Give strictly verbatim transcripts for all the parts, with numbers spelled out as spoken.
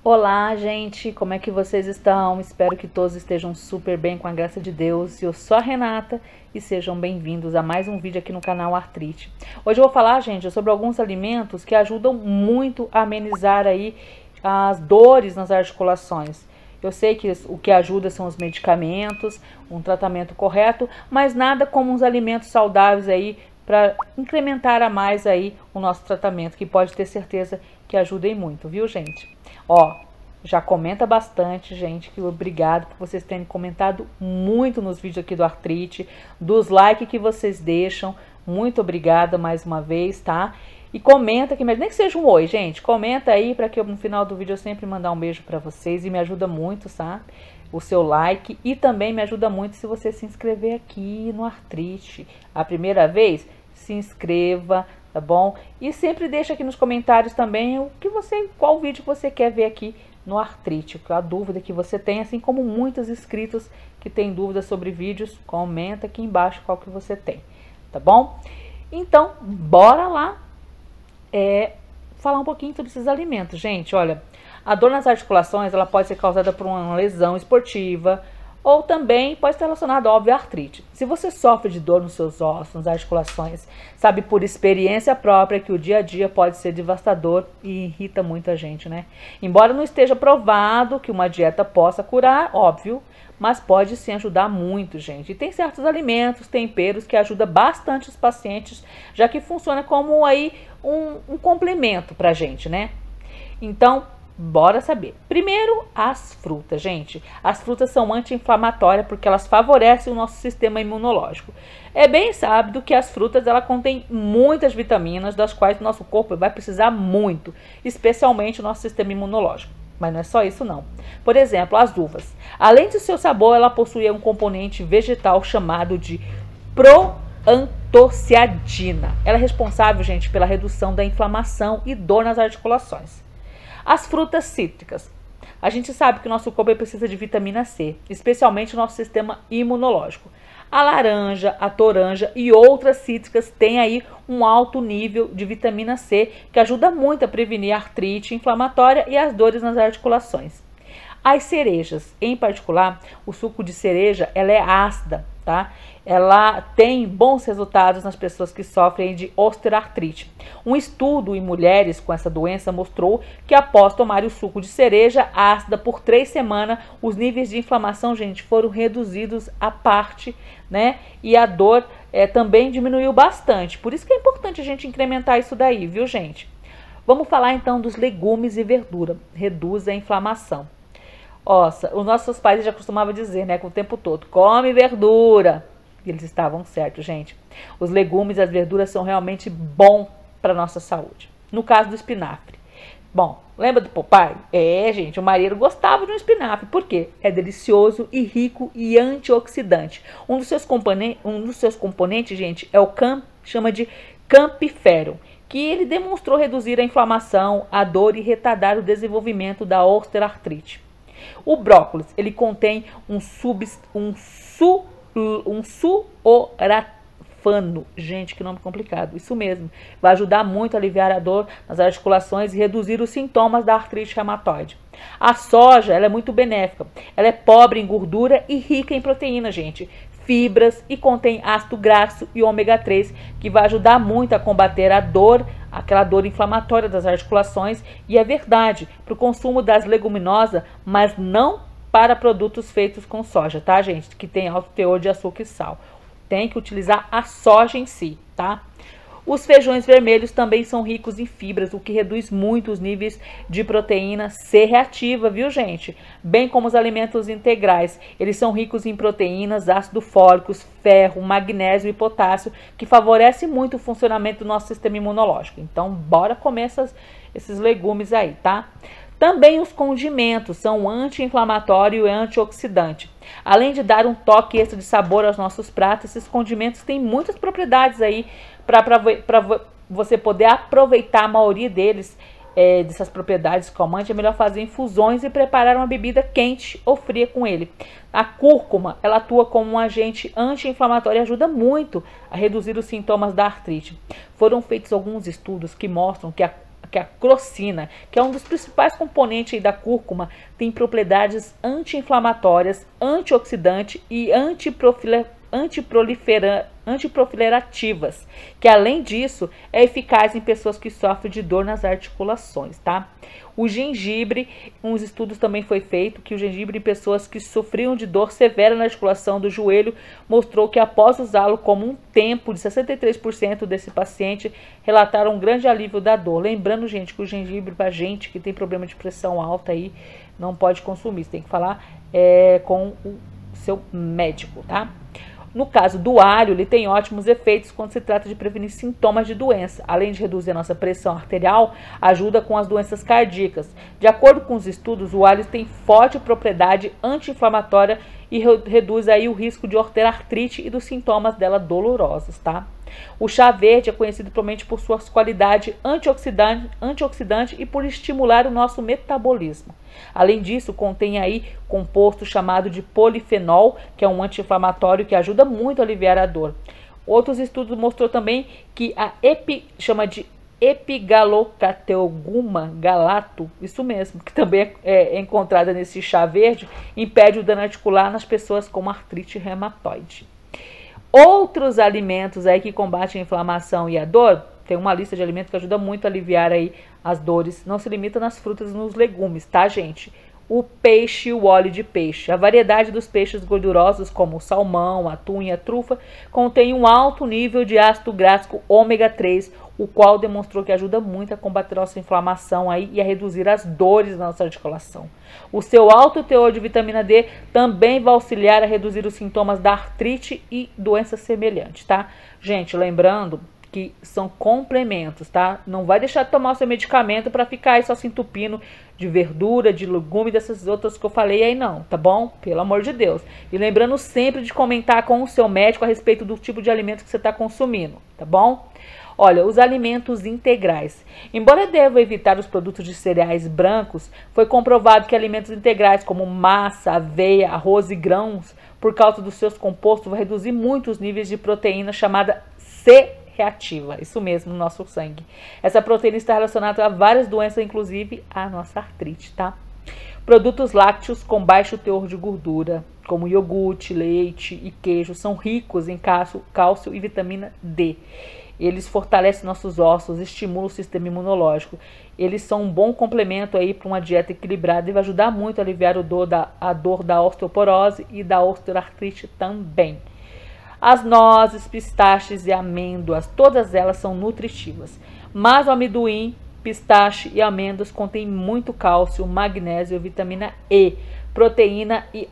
Olá, gente, como é que vocês estão? Espero que todos estejam super bem com a graça de Deus. Eu sou a Renata e sejam bem-vindos a mais um vídeo aqui no canal Artrite. Hoje eu vou falar, gente, sobre alguns alimentos que ajudam muito a amenizar aí as dores nas articulações. Eu sei que o que ajuda são os medicamentos, um tratamento correto, mas nada como uns alimentos saudáveis aí para incrementar a mais aí o nosso tratamento, que pode ter certeza que ajudem muito, viu, gente? Ó, já comenta bastante, gente, que obrigado por vocês terem comentado muito nos vídeos aqui do Artrite, dos likes que vocês deixam, muito obrigada mais uma vez, tá? E comenta aqui, mas nem que seja um oi, gente, comenta aí para que eu, no final do vídeo eu sempre mandar um beijo para vocês e me ajuda muito, tá? O seu like e também me ajuda muito se você se inscrever aqui no Artrite. A primeira vez, se inscreva, tá bom? E sempre deixa aqui nos comentários também o que você, qual vídeo você quer ver aqui no Artrite, a dúvida que você tem, assim como muitos inscritos que têm dúvidas sobre vídeos, comenta aqui embaixo qual que você tem, tá bom? Então, bora lá é, falar um pouquinho sobre esses alimentos, gente. Olha, a dor nas articulações, ela pode ser causada por uma lesão esportiva, ou também pode estar relacionado, óbvio, à artrite. Se você sofre de dor nos seus ossos, nas articulações, sabe por experiência própria que o dia a dia pode ser devastador e irrita muita gente, né? Embora não esteja provado que uma dieta possa curar, óbvio, mas pode sim ajudar muito, gente. E tem certos alimentos, temperos que ajudam bastante os pacientes, já que funciona como aí um, um complemento pra gente, né? Então, bora saber. Primeiro, as frutas, gente. As frutas são anti-inflamatórias porque elas favorecem o nosso sistema imunológico. É bem sábio que as frutas ela contêm muitas vitaminas, das quais o nosso corpo vai precisar muito, especialmente o nosso sistema imunológico. Mas não é só isso não. Por exemplo, as uvas. Além de seu sabor, ela possui um componente vegetal chamado de proantociadina. Ela é responsável, gente, pela redução da inflamação e dor nas articulações. As frutas cítricas. A gente sabe que o nosso corpo precisa de vitamina C, especialmente o nosso sistema imunológico. A laranja, a toranja e outras cítricas têm aí um alto nível de vitamina C, que ajuda muito a prevenir a artrite inflamatória e as dores nas articulações. As cerejas, em particular, o suco de cereja, ela é ácida, tá? Ela tem bons resultados nas pessoas que sofrem de osteoartrite. Um estudo em mulheres com essa doença mostrou que após tomar o suco de cereja ácida por três semanas, os níveis de inflamação, gente, foram reduzidos à parte, né? E a dor é, também diminuiu bastante. Por isso que é importante a gente incrementar isso daí, viu, gente? Vamos falar então dos legumes e verdura. Reduz a inflamação. Nossa, os nossos pais já costumavam dizer, né, com o tempo todo, come verdura. E eles estavam certos, gente. Os legumes e as verduras são realmente bons para a nossa saúde. No caso do espinafre. Bom, lembra do Popeye? É, gente, o marinheiro gostava de um espinafre. Por quê? É delicioso e rico e antioxidante. Um dos seus componentes, um dos seus componentes, gente, é o cam, chama de campifero, que ele demonstrou reduzir a inflamação, a dor e retardar o desenvolvimento da osteoartrite. O brócolis, ele contém um, sub, um, su, um suorafano. Gente, que nome complicado. Isso mesmo. Vai ajudar muito a aliviar a dor nas articulações e reduzir os sintomas da artrite reumatoide. A soja, ela é muito benéfica. Ela é pobre em gordura e rica em proteína, gente. Fibras e contém ácido graxo e ômega três, que vai ajudar muito a combater a dor, aquela dor inflamatória das articulações, e é verdade, para o consumo das leguminosas, mas não para produtos feitos com soja, tá, gente? Que tem alto teor de açúcar e sal. Tem que utilizar a soja em si, tá? Os feijões vermelhos também são ricos em fibras, o que reduz muito os níveis de proteína C reativa, viu, gente? Bem como os alimentos integrais. Eles são ricos em proteínas, ácido fólicos, ferro, magnésio e potássio, que favorece muito o funcionamento do nosso sistema imunológico. Então, bora comer essas, esses legumes aí, tá? Também os condimentos são anti-inflamatório e antioxidante. Além de dar um toque extra de sabor aos nossos pratos, esses condimentos têm muitas propriedades aí para você poder aproveitar a maioria deles, é, dessas propriedades calmantes. É melhor fazer infusões e preparar uma bebida quente ou fria com ele. A cúrcuma, ela atua como um agente anti-inflamatório e ajuda muito a reduzir os sintomas da artrite. Foram feitos alguns estudos que mostram que a que a crocina, que é um dos principais componentes aí da cúrcuma, tem propriedades anti-inflamatórias, antioxidante e antiprolifera, antiproliferativas, que além disso é eficaz em pessoas que sofrem de dor nas articulações, tá? O gengibre, uns estudos também foi feito que o gengibre em pessoas que sofriam de dor severa na articulação do joelho mostrou que após usá-lo como um tempo de sessenta e três por cento desse paciente relataram um grande alívio da dor. Lembrando, gente, que o gengibre para gente que tem problema de pressão alta aí não pode consumir, você tem que falar é, com o seu médico, tá? No caso do alho, ele tem ótimos efeitos quando se trata de prevenir sintomas de doença. Além de reduzir a nossa pressão arterial, ajuda com as doenças cardíacas. De acordo com os estudos, o alho tem forte propriedade anti-inflamatória e reduz aí o risco de ter artrite e dos sintomas dela dolorosos, tá? O chá verde é conhecido provavelmente por suas qualidades antioxidante, antioxidante e por estimular o nosso metabolismo. Além disso, contém aí composto chamado de polifenol, que é um anti-inflamatório que ajuda muito a aliviar a dor. Outros estudos mostrou também que a epi, chama de epigalocateoguma galato, isso mesmo, que também é, é encontrada nesse chá verde, impede o dano articular nas pessoas com artrite reumatoide. Outros alimentos aí que combatem a inflamação e a dor, tem uma lista de alimentos que ajuda muito a aliviar aí as dores, não se limita nas frutas e nos legumes, tá, gente? O peixe e o óleo de peixe. A variedade dos peixes gordurosos, como o salmão, atum e a trufa, contém um alto nível de ácido graxo ômega três, o qual demonstrou que ajuda muito a combater a nossa inflamação aí e a reduzir as dores na nossa articulação. O seu alto teor de vitamina D também vai auxiliar a reduzir os sintomas da artrite e doenças semelhantes, tá? Gente, lembrando que são complementos, tá? Não vai deixar de tomar o seu medicamento para ficar aí só se entupindo de verdura, de legume, dessas outras que eu falei aí não, tá bom? Pelo amor de Deus. E lembrando sempre de comentar com o seu médico a respeito do tipo de alimento que você está consumindo, tá bom? Olha, os alimentos integrais. Embora deva evitar os produtos de cereais brancos, foi comprovado que alimentos integrais como massa, aveia, arroz e grãos, por causa dos seus compostos, vai reduzir muito os níveis de proteína chamada C reativa, isso mesmo, no nosso sangue. Essa proteína está relacionada a várias doenças, inclusive a nossa artrite, tá? Produtos lácteos com baixo teor de gordura, como iogurte, leite e queijo, são ricos em cálcio, cálcio e vitamina D. Eles fortalecem nossos ossos, estimulam o sistema imunológico. Eles são um bom complemento aí para uma dieta equilibrada e vai ajudar muito a aliviar o dor da, a dor da osteoporose e da osteoartrite também. As nozes, pistaches e amêndoas, todas elas são nutritivas. Mas o amendoim, pistache e amêndoas contêm muito cálcio, magnésio, vitamina E, proteína e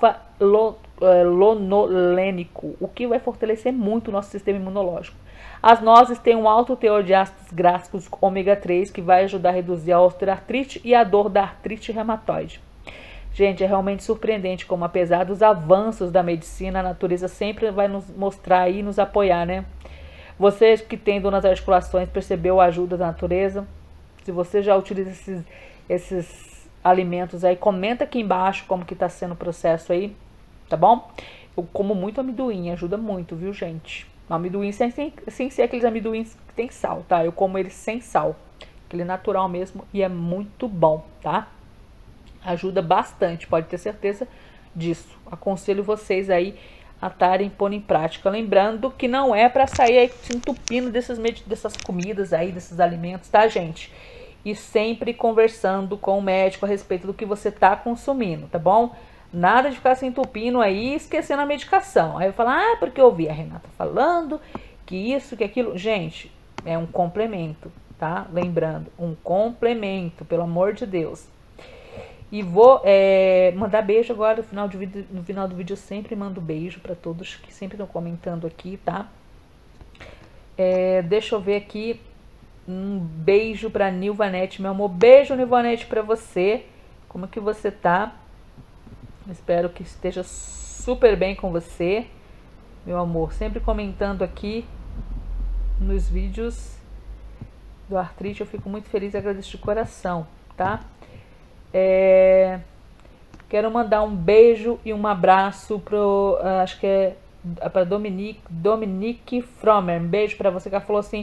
alfa-linolênico, o que vai fortalecer muito o nosso sistema imunológico. As nozes têm um alto teor de ácidos graxos ômega três, que vai ajudar a reduzir a osteoartrite e a dor da artrite reumatoide. Gente, é realmente surpreendente como, apesar dos avanços da medicina, a natureza sempre vai nos mostrar e nos apoiar, né? Você que tem dor nas articulações, percebeu a ajuda da natureza? Se você já utiliza esses, esses alimentos aí, comenta aqui embaixo como que tá sendo o processo aí, tá bom? Eu como muito amendoim, ajuda muito, viu, gente? Amendoim sem, sem, sem ser aqueles amendoins que tem sal, tá? Eu como ele sem sal, aquele natural mesmo, e é muito bom, tá? Ajuda bastante, pode ter certeza disso. Aconselho vocês aí a estarem pondo em prática. Lembrando que não é para sair aí se entupindo dessas, dessas comidas aí, desses alimentos, tá, gente? E sempre conversando com o médico a respeito do que você tá consumindo, tá bom? Nada de ficar se entupindo aí e esquecendo a medicação. Aí eu falo, ah, porque eu ouvi a Renata falando que isso, que aquilo. Gente, é um complemento, tá? Lembrando, um complemento, pelo amor de Deus. E vou é, mandar beijo agora no final, de vídeo, no final do vídeo. Eu sempre mando beijo para todos que sempre estão comentando aqui, tá? É, deixa eu ver aqui. Um beijo para Nilvanete, meu amor. Beijo, Nilvanete, para você. Como que você tá? Espero que esteja super bem com você, meu amor. Sempre comentando aqui nos vídeos do artrite. Eu fico muito feliz e agradeço de coração, tá? É, quero mandar um beijo e um abraço pro, uh, acho que é para Dominique, Dominique Fromer. Um beijo para você, que ela falou assim: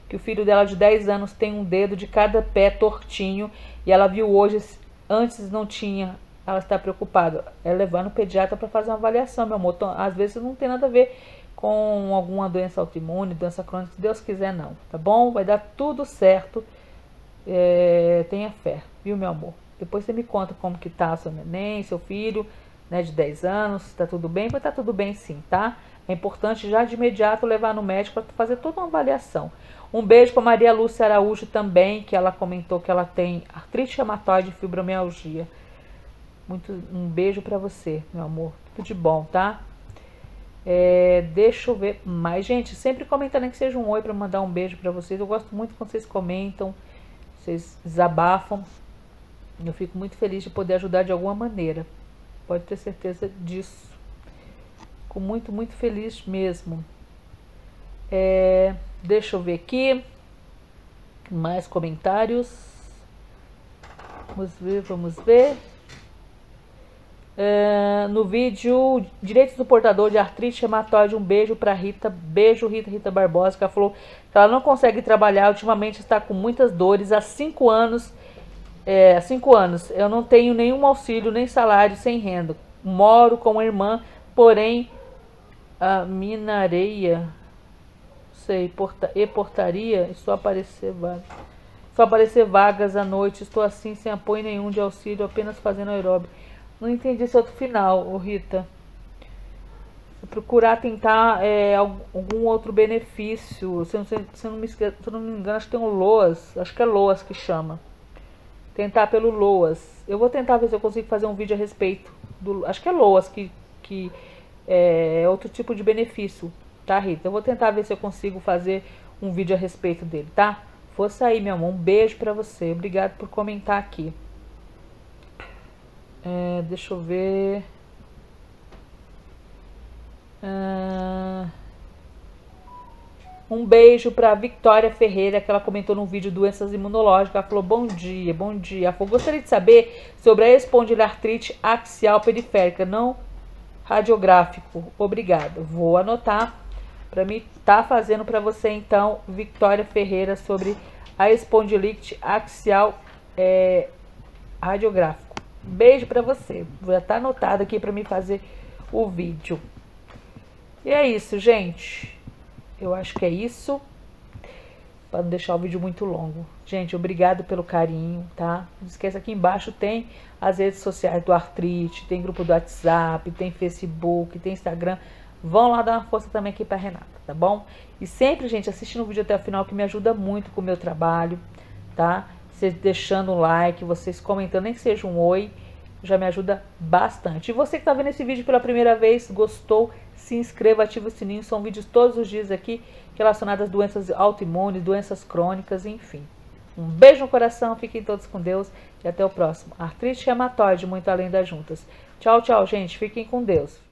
que o filho dela de dez anos tem um dedo de cada pé tortinho e ela viu hoje, antes não tinha. Ela está preocupada. É levar no pediatra para fazer uma avaliação, meu amor. Então, às vezes não tem nada a ver com alguma doença autoimune, doença crônica, se Deus quiser não, tá bom? Vai dar tudo certo, é, tenha fé, viu, meu amor? Depois você me conta como que tá seu neném, seu filho, né, de dez anos, se tá tudo bem, vai tá tudo bem sim, tá? É importante já de imediato levar no médico para fazer toda uma avaliação. Um beijo para Maria Lúcia Araújo também, que ela comentou que ela tem artrite reumatoide e fibromialgia. Muito, um beijo para você, meu amor. Tudo de bom, tá? É, deixa eu ver mais. Gente, sempre comentando nem que seja um oi para mandar um beijo para vocês. Eu gosto muito quando vocês comentam, vocês desabafam. Eu fico muito feliz de poder ajudar de alguma maneira. Pode ter certeza disso. Fico muito, muito feliz mesmo. É, deixa eu ver aqui. Mais comentários. Vamos ver, vamos ver. Uh, no vídeo Direitos do Portador de Artrite Reumatoide, um beijo para Rita, beijo Rita, Rita Barbosa, que ela falou que ela não consegue trabalhar, ultimamente está com muitas dores, há cinco anos, é, há cinco anos, eu não tenho nenhum auxílio, nem salário, sem renda, moro com a irmã, porém, a minareia, sei, porta, e portaria, e só aparecer vagas, só aparecer vagas à noite, estou assim, sem apoio nenhum de auxílio, apenas fazendo aeróbico. Não entendi esse outro final, ô Rita. Procurar tentar é, algum outro benefício. Se eu, se, se, eu não me, se eu não me engano, acho que tem um LOAS. Acho que é LOAS que chama. Tentar pelo LOAS. Eu vou tentar ver se eu consigo fazer um vídeo a respeito. Do, acho que é LOAS, que, que é outro tipo de benefício. Tá, Rita? Eu vou tentar ver se eu consigo fazer um vídeo a respeito dele, tá? Força aí, meu amor. Um beijo pra você. Obrigado por comentar aqui. É, deixa eu ver. Ah, um beijo para Victoria Ferreira, que ela comentou no vídeo doenças imunológicas. Ela falou: bom dia, bom dia. Ela falou: gostaria de saber sobre a espondilartrite axial periférica não radiográfico. Obrigada. Vou anotar para mim tá fazendo para você então, Victoria Ferreira, sobre a espondilite axial é, radiográfico. Beijo pra você. Já tá anotado aqui pra mim fazer o vídeo. E é isso, gente. Eu acho que é isso. Pra não deixar o vídeo muito longo. Gente, obrigado pelo carinho, tá? Não esqueça, aqui embaixo tem as redes sociais do Artrite, tem grupo do WhatsApp, tem Facebook, tem Instagram. Vão lá dar uma força também aqui pra Renata, tá bom? E sempre, gente, assistindo o vídeo até o final, que me ajuda muito com o meu trabalho, tá? Vocês deixando um like, vocês comentando, nem que seja um oi, já me ajuda bastante. E você que está vendo esse vídeo pela primeira vez, gostou, se inscreva, ativa o sininho. São vídeos todos os dias aqui relacionados a doenças autoimunes, doenças crônicas, enfim. Um beijo no coração, fiquem todos com Deus e até o próximo. Artrite reumatoide, muito além das juntas. Tchau, tchau, gente. Fiquem com Deus.